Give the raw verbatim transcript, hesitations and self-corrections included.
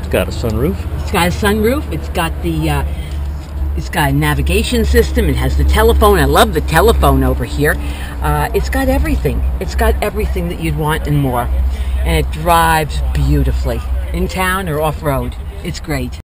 It's got a sunroof. It's got a sunroof. It's got the uh, it's got a navigation system. It has the telephone. I love the telephone over here. Uh, it's got everything. It's got everything that you'd want and more. And it drives beautifully in town or off-road. It's great.